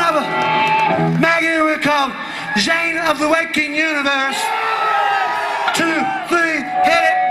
of Maggie, we're called Jane of the Waking Universe. 2, 3, hit it.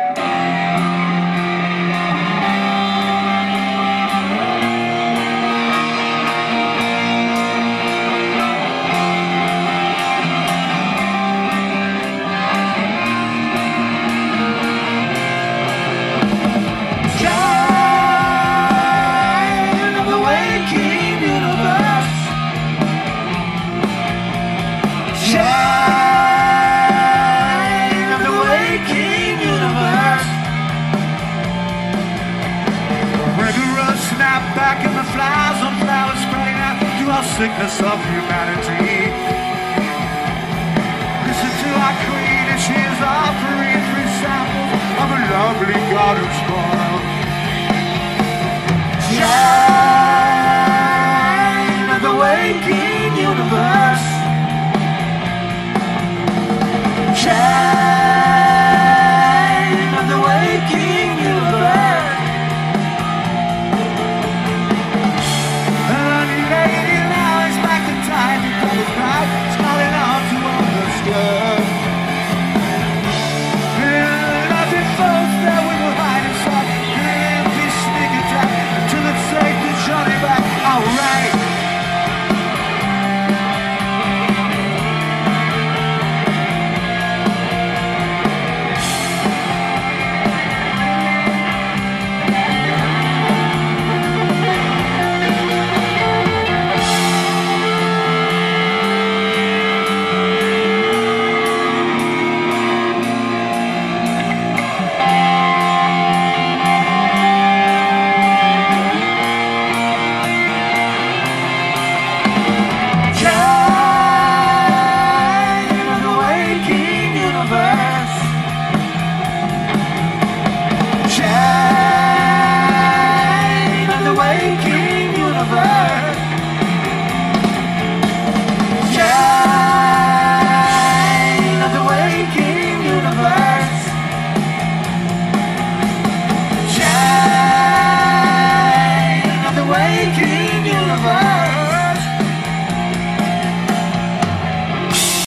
Shine of the waking universe. Rigorous snap back and the flies on flowers spreading out through our sickness of humanity. Listen to our creed and she's offering 3 samples of a lovely garden spoil. Shine of the waking universe. Shine